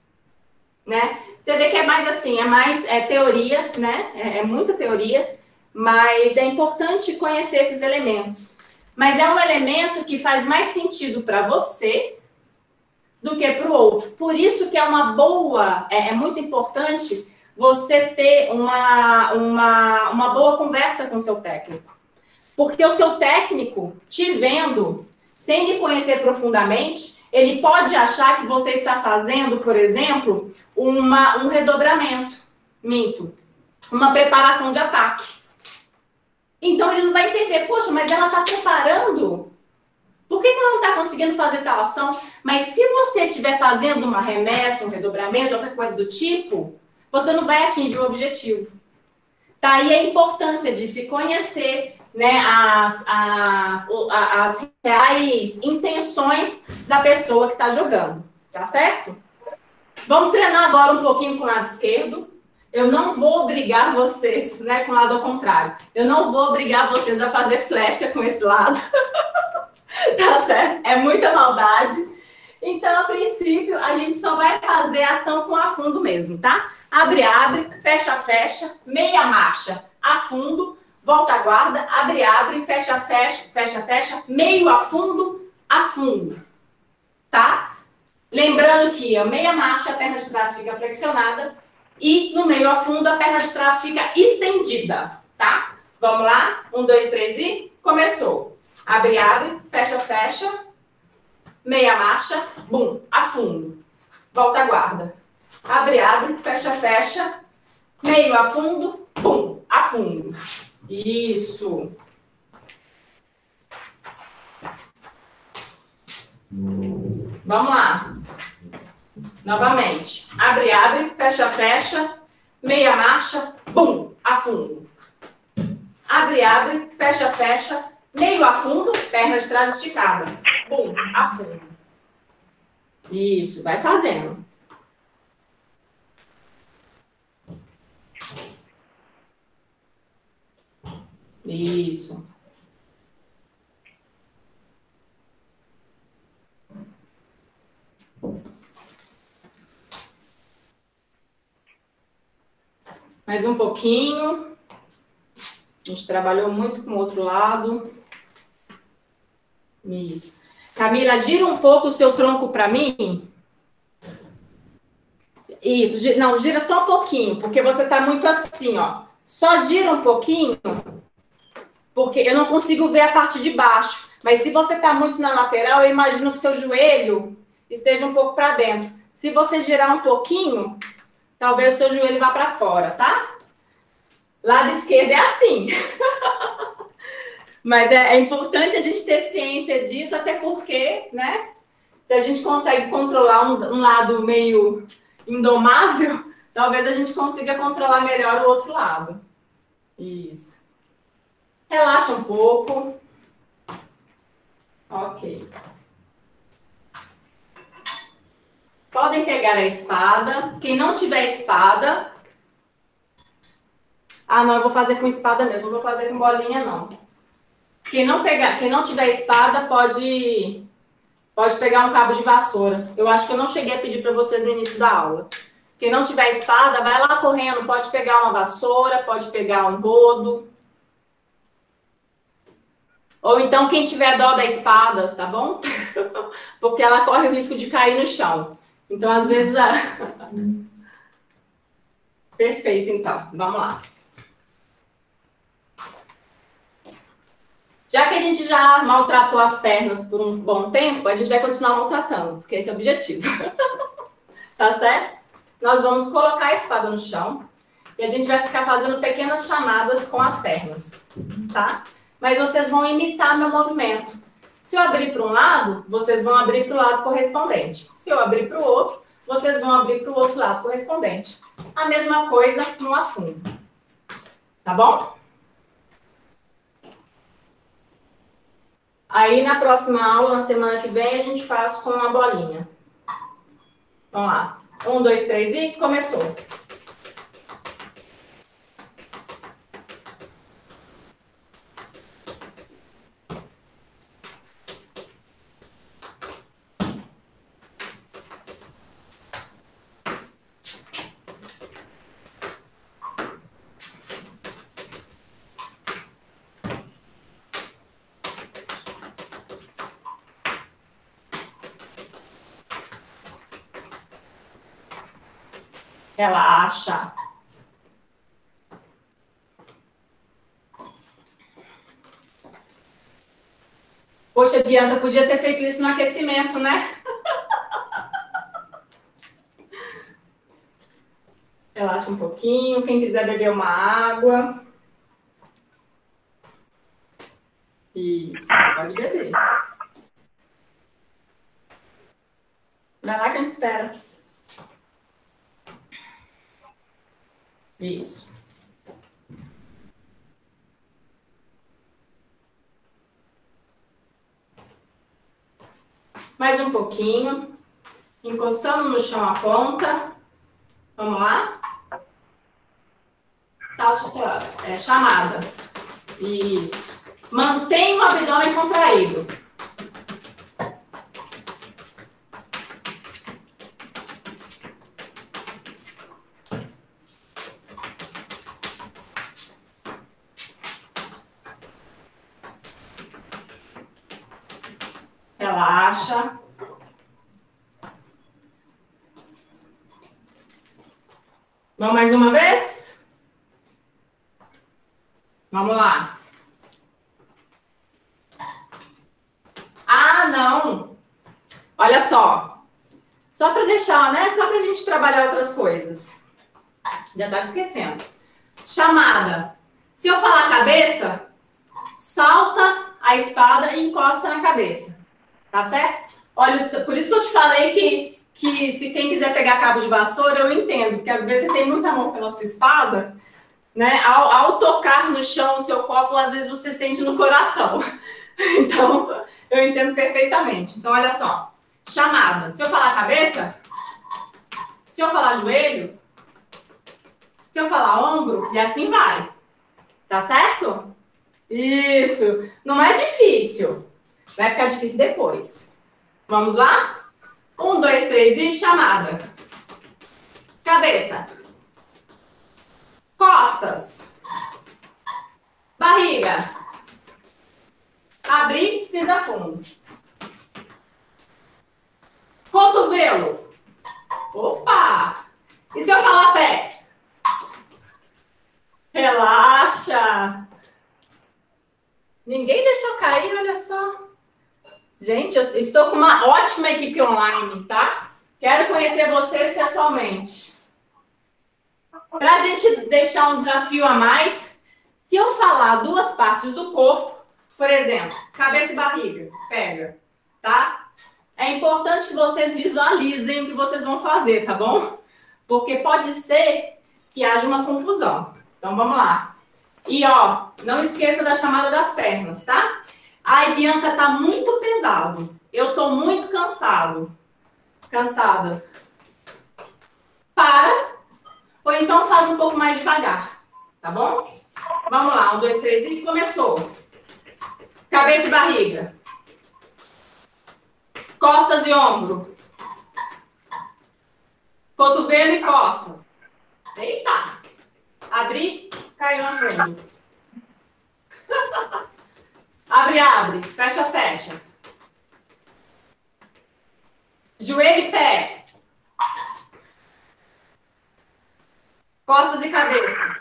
Né? Você vê que é mais assim, é mais é, teoria, né? É, é muita teoria, mas é importante conhecer esses elementos. Mas é um elemento que faz mais sentido para você do que para o outro. Por isso que é uma boa, é, é muito importante você ter uma, uma, uma boa conversa com o seu técnico. Porque o seu técnico, te vendo, sem lhe conhecer profundamente, ele pode achar que você está fazendo, por exemplo, uma, um redobramento, minto, uma preparação de ataque. Então ele não vai entender, poxa, mas ela está preparando, por que, que ela não está conseguindo fazer tal ação? Mas se você estiver fazendo uma remessa, um redobramento, qualquer coisa do tipo, você não vai atingir o objetivo. Tá aí a importância de se conhecer, né, as, as, as reais intenções da pessoa que está jogando, tá certo? Vamos treinar agora um pouquinho com o lado esquerdo. Eu não vou obrigar vocês, né, com o lado ao contrário. Eu não vou obrigar vocês a fazer flecha com esse lado. Tá certo? É muita maldade. Então, a princípio, a gente só vai fazer a ação com afundo mesmo, tá? Abre, abre, fecha, fecha, meia marcha, afundo, volta a guarda, abre, abre, fecha, fecha, fecha, fecha, meio afundo, afundo, tá? Lembrando que a meia marcha, a perna de trás fica flexionada e no meio afundo a perna de trás fica estendida, tá? Vamos lá? Um, dois, três e começou. Abre, abre, fecha, fecha, meia marcha, bum, afundo, volta a guarda. Abre, abre, fecha, fecha, meio afundo, bum, afundo. Isso. Vamos lá. Novamente. Abre, abre, fecha, fecha, meia marcha, bum, afundo. Abre, abre, fecha, fecha, meio afundo, perna de trás esticada. Bum, afundo. Isso, vai fazendo. Isso. Mais um pouquinho. A gente trabalhou muito com o outro lado. Isso. Camila, gira um pouco o seu tronco para mim. Isso. Não, gira só um pouquinho, porque você tá muito assim, ó. Só gira um pouquinho, porque eu não consigo ver a parte de baixo. Mas se você tá muito na lateral, eu imagino que seu joelho esteja um pouco para dentro. Se você girar um pouquinho, talvez o seu joelho vá para fora, tá? Lado esquerdo é assim. Mas é, é importante a gente ter ciência disso, até porque, né? Se a gente consegue controlar um, um lado meio indomável, talvez a gente consiga controlar melhor o outro lado. Isso. Relaxa um pouco. Ok. Podem pegar a espada. Quem não tiver espada... Ah, não, eu vou fazer com espada mesmo, não vou fazer com bolinha, não. Quem não, pegar, quem não tiver espada, pode, pode pegar um cabo de vassoura. Eu acho que eu não cheguei a pedir para vocês no início da aula. Quem não tiver espada, vai lá correndo, pode pegar uma vassoura, pode pegar um rodo. Ou então, quem tiver dó da espada, tá bom? Porque ela corre o risco de cair no chão. Então, às vezes... A... Perfeito, então. Vamos lá. Já que a gente já maltratou as pernas por um bom tempo, a gente vai continuar maltratando, porque esse é o objetivo. Tá certo? Nós vamos colocar a espada no chão e a gente vai ficar fazendo pequenas chamadas com as pernas, tá? Mas vocês vão imitar meu movimento. Se eu abrir para um lado, vocês vão abrir para o lado correspondente. Se eu abrir para o outro, vocês vão abrir para o outro lado correspondente. A mesma coisa no afundo. Tá bom? Aí, na próxima aula, na semana que vem, a gente faz com uma bolinha. Vamos lá. Um, dois, três e começou. Relaxa. Poxa, Bianca, podia ter feito isso no aquecimento, né? Relaxa um pouquinho. Quem quiser beber uma água. Isso, pode beber. Vai lá que a gente espera. Isso. Mais um pouquinho. Encostando no chão a ponta. Vamos lá? Saltitando. É chamada. Isso. Mantém o abdômen contraído. Relaxa. Vamos mais uma vez? Vamos lá. Ah, não. Olha só. Só para deixar, né? Só para a gente trabalhar outras coisas. Já estava esquecendo. Chamada. Se eu falar cabeça, salta a espada e encosta na cabeça. Tá certo? Olha, por isso que eu te falei que, que se quem quiser pegar cabo de vassoura, eu entendo. Porque às vezes você tem muita mão pela sua espada, né? Ao, ao tocar no chão o seu copo, às vezes você sente no coração. Então, eu entendo perfeitamente. Então, olha só. Chamada. Se eu falar cabeça, se eu falar joelho, se eu falar ombro, e assim vai. Tá certo? Isso. Não é difícil. Vai ficar difícil depois. Vamos lá? Um, dois, três e chamada. Cabeça. Costas. Barriga. Abrir, fiz a fundo. Cotovelo. Opa! E se eu falar pé? Relaxa. Ninguém deixou cair, olha só. Gente, eu estou com uma ótima equipe online, tá? Quero conhecer vocês pessoalmente. Para a gente deixar um desafio a mais, se eu falar duas partes do corpo, por exemplo, cabeça e barriga, pega, tá? É importante que vocês visualizem o que vocês vão fazer, tá bom? Porque pode ser que haja uma confusão. Então, vamos lá. E, ó, não esqueça da chamada das pernas, tá? Ai, Bianca, tá muito pesado. Eu tô muito cansado. Cansada. Para. Ou então faz um pouco mais devagar, tá bom? Vamos lá, um, dois, três e começou. Cabeça e barriga. Costas e ombro. Cotovelo e costas. Eita! Abri, caiu na frente. Abre, abre. Fecha, fecha. Joelho e pé. Costas e cabeça.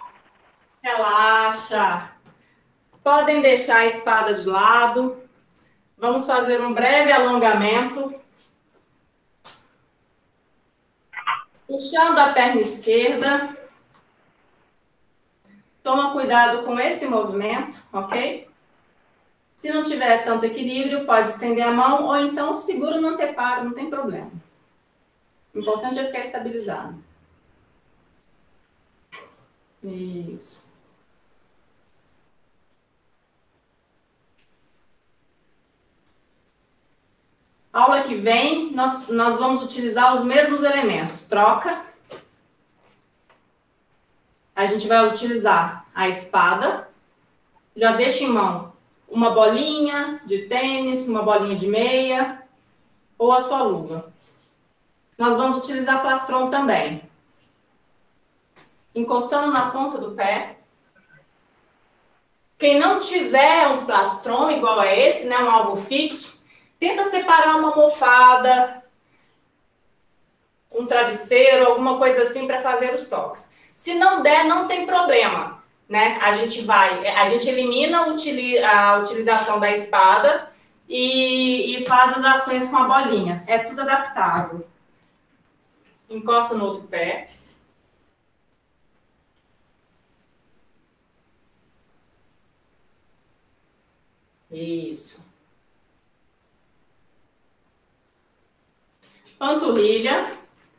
Relaxa. Podem deixar a espada de lado. Vamos fazer um breve alongamento. Puxando a perna esquerda. Toma cuidado com esse movimento, ok? Se não tiver tanto equilíbrio, pode estender a mão ou então segura no anteparo, não tem problema. O importante é ficar estabilizado. Isso. Aula que vem, nós, nós vamos utilizar os mesmos elementos. Troca. A gente vai utilizar a espada. Já deixa em mão uma bolinha de tênis, uma bolinha de meia ou a sua luva. Nós vamos utilizar plastron também. Encostando na ponta do pé. Quem não tiver um plastron igual a esse, né, um alvo fixo, tenta separar uma almofada, um, travesseiro, alguma coisa assim para fazer os toques. Se não der, não tem problema, né? A gente vai, a gente elimina a utilização da espada e, e faz as ações com a bolinha. É tudo adaptável. Encosta no outro pé. Isso. Panturrilha.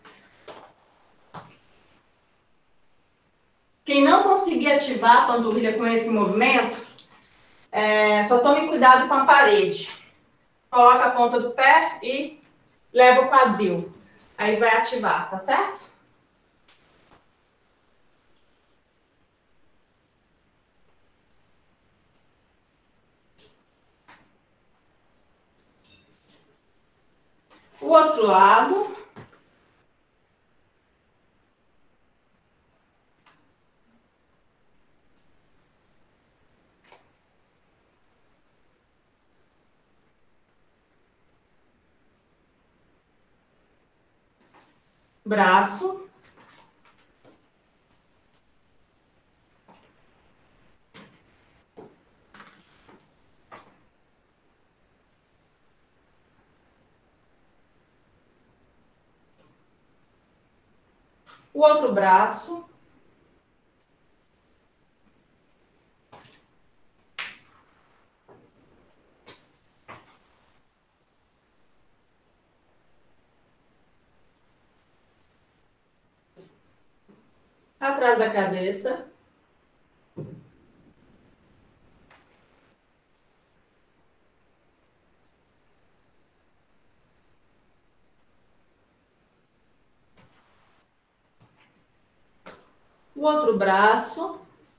Quem não conseguir ativar a panturrilha com esse movimento, é, só tome cuidado com a parede. Coloca a ponta do pé e leva o quadril. Aí vai ativar, tá certo? O outro lado. Braço. O outro braço. Atrás da cabeça. O outro braço.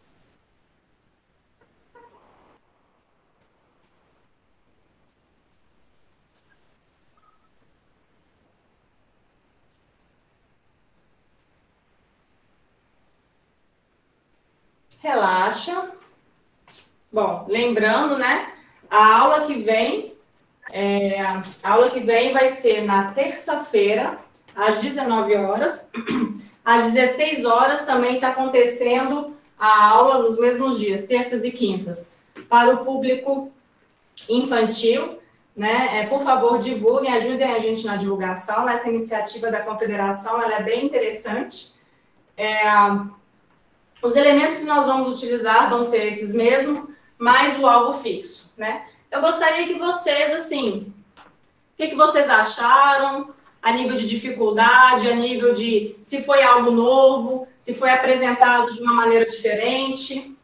Relaxa. Bom, lembrando, né? A aula que vem, é, a aula que vem vai ser na terça-feira, às dezenove horas. Às dezesseis horas também está acontecendo a aula nos mesmos dias, terças e quintas, para o público infantil, né? É, por favor, divulguem, ajudem a gente na divulgação. Essa iniciativa da Confederação, ela é bem interessante. É, os elementos que nós vamos utilizar vão ser esses mesmos, mais o alvo fixo, né? Eu gostaria que vocês, assim, o que, que vocês acharam a nível de dificuldade, a nível de se foi algo novo, se foi apresentado de uma maneira diferente?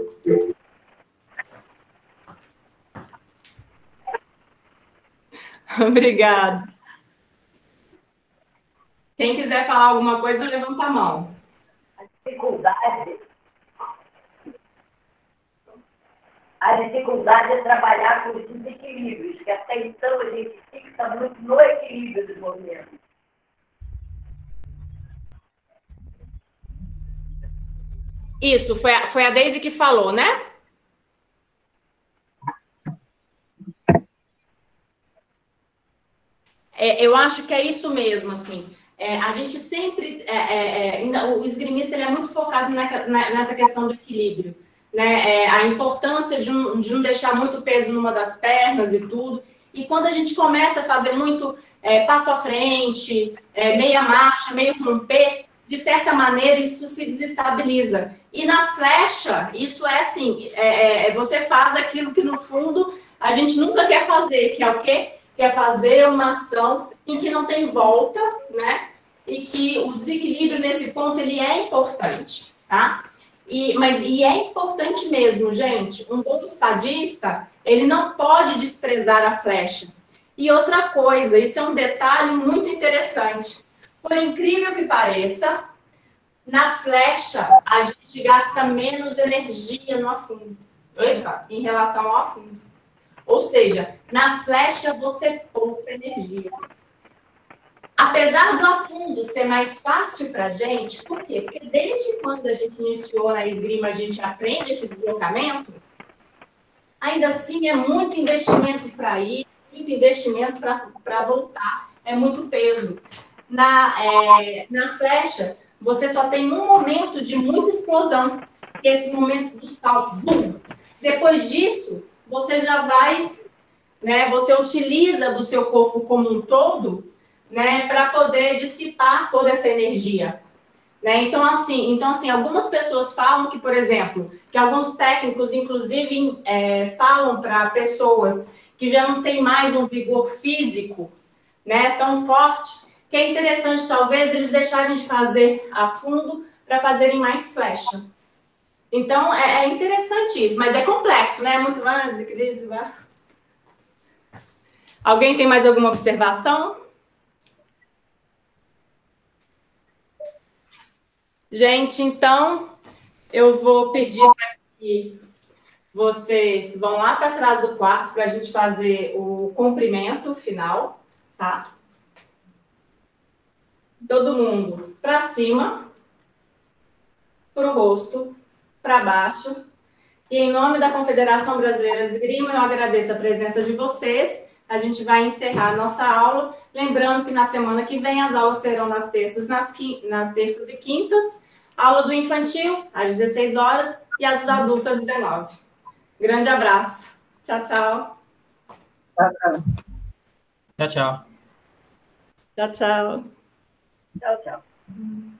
Obrigada. Quem quiser falar alguma coisa, levanta a mão. A dificuldade, a dificuldade é trabalhar com os desequilíbrios, que até então a gente fixa muito no equilíbrio dos movimentos. Isso, foi a, foi a Deise que falou, né? É, eu acho que é isso mesmo, assim. É, a gente sempre... É, é, é, o esgrimista ele é muito focado na, na, nessa questão do equilíbrio, né? É, a importância de, um, de não deixar muito peso numa das pernas e tudo. E quando a gente começa a fazer muito é, passo à frente, é, meia marcha, meio romper, de certa maneira isso se desestabiliza. E na flecha, isso é assim, é, é, você faz aquilo que no fundo a gente nunca quer fazer, que é o quê? Quer fazer uma ação em que não tem volta, né? E que o desequilíbrio nesse ponto ele é importante, tá? E, mas e é importante mesmo, gente. Um bom espadista, ele não pode desprezar a flecha. E outra coisa, isso é um detalhe muito interessante. Por incrível que pareça, na flecha a gente gasta menos energia no afundo. Eita, em relação ao afundo. Ou seja, na flecha você poupa energia. Apesar do afundo ser mais fácil para a gente, por quê? Porque desde quando a gente iniciou na esgrima, a gente aprende esse deslocamento, ainda assim é muito investimento para ir, muito investimento para voltar, é muito peso. na, é, na flecha, você só tem um momento de muita explosão, que é esse momento do salto. Bum! Depois disso, você já vai, né, você utiliza do seu corpo como um todo, né, para poder dissipar toda essa energia. Né? Então, assim, então, assim, algumas pessoas falam que, por exemplo, que alguns técnicos, inclusive, é, falam para pessoas que já não têm mais um vigor físico, né, tão forte, que é interessante, talvez, eles deixarem de fazer a fundo para fazerem mais flecha. Então, é, é interessante isso, mas é complexo, né? É muito ah, desequilíbrio. Ah. Alguém tem mais alguma observação? Gente, então, eu vou pedir para que vocês vão lá para trás do quarto para a gente fazer o comprimento final, tá? Todo mundo para cima, para o rosto, para baixo. E em nome da Confederação Brasileira de Esgrima, eu agradeço a presença de vocês. A gente vai encerrar a nossa aula. Lembrando que na semana que vem as aulas serão nas terças, nas, nas terças e quintas. Aula do infantil, às dezesseis horas, e a dos adultos, às dezenove. Grande abraço. Tchau, tchau. Tchau, tchau. Tchau, tchau. Tchau, tchau. Tchau, tchau.